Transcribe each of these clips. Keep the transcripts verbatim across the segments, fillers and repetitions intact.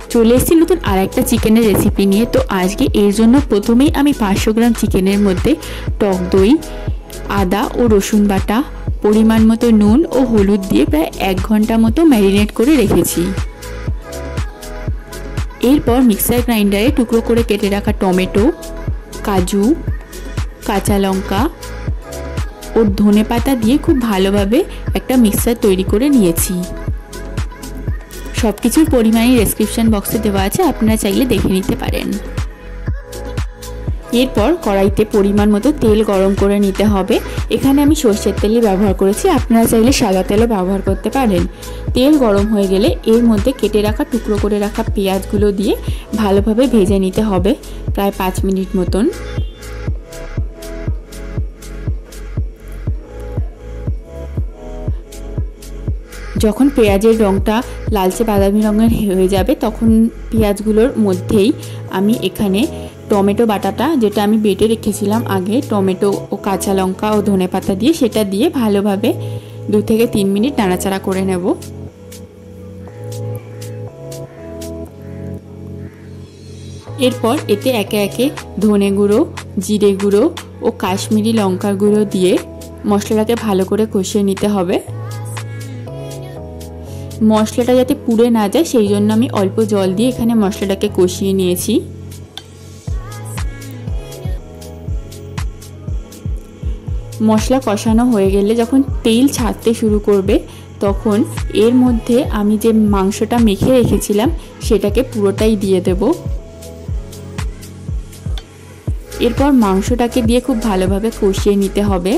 চলে এসেছি নতুন আর একটা চিকেনের রেসিপি নিয়ে। তো আজকে এর জন্য প্রথমেই আমি পাঁচশো গ্রাম চিকেনের মধ্যে টক দই, আদা ও রসুন বাটা, পরিমাণ মতো নুন ও হলুদ দিয়ে প্রায় এক ঘন্টা মতো ম্যারিনেট করে রেখেছি। এরপর মিক্সার গ্রাইন্ডারে টুকরো করে কেটে রাখা টমেটো, কাজু, কাঁচা লঙ্কা ও ধনে পাতা দিয়ে খুব ভালোভাবে একটা মিক্সার তৈরি করে নিয়েছি। সব কিছুর পরিমাণই ডেসক্রিপশন বক্সে দেওয়া আছে, আপনারা চাইলে দেখে নিতে পারেন। এরপর কড়াইতে পরিমাণ মতো তেল গরম করে নিতে হবে। এখানে আমি সরষের তেলই ব্যবহার করেছি, আপনারা চাইলে সাদা তেলও ব্যবহার করতে পারেন। তেল গরম হয়ে গেলে এর মধ্যে কেটে রাখা টুকরো করে রাখা পেঁয়াজগুলো দিয়ে ভালোভাবে ভেজে নিতে হবে প্রায় পাঁচ মিনিট মতন। যখন পেঁয়াজের রঙটা লালচে বাদামি রঙের হয়ে যাবে তখন পেঁয়াজগুলোর মধ্যেই আমি এখানে টমেটো বাটাটা, যেটা আমি বেটে রেখেছিলাম আগে, টমেটো ও কাঁচা লঙ্কা ও ধনেপাতা দিয়ে, সেটা দিয়ে ভালোভাবে দু থেকে তিন মিনিট নাড়াচাড়া করে নেব। এরপর এতে একে একে ধনে গুঁড়ো, জিরে গুঁড়ো ও কাশ্মীরি লঙ্কার গুঁড়ো দিয়ে মশলাটাকে ভালো করে কষিয়ে নিতে হবে। মশলাটা যাতে পুড়ে না যায় সেই জন্য আমি অল্প জল দিয়ে এখানে মশলাটাকে কষিয়ে নিয়েছি। মশলা কষানো হয়ে গেলে যখন তেল ছাড়তে শুরু করবে তখন এর মধ্যে আমি যে মাংসটা মেখে রেখেছিলাম সেটাকে পুরোটাই দিয়ে দেব। এরপর মাংসটাকে দিয়ে খুব ভালোভাবে কষিয়ে নিতে হবে।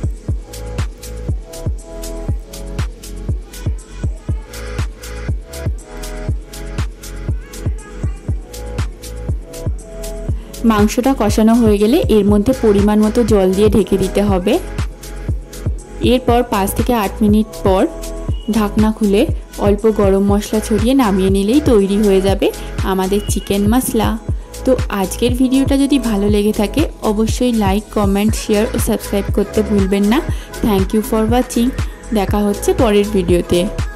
মাংসটা কষানো হয়ে গেলে এর মধ্যে পরিমাণ মতো জল দিয়ে ঢেকে দিতে হবে। এরপর পাঁচ থেকে আট মিনিট পর ঢাকনা খুলে অল্প গরম মশলা ছড়িয়ে নামিয়ে নিলেই তৈরি হয়ে যাবে আমাদের চিকেন মশলা। তো আজকের ভিডিওটা যদি ভালো লেগে থাকে অবশ্যই লাইক, কমেন্ট, শেয়ার ও সাবস্ক্রাইব করতে ভুলবেন না। Thank you for watching. দেখা হচ্ছে পরের ভিডিওতে।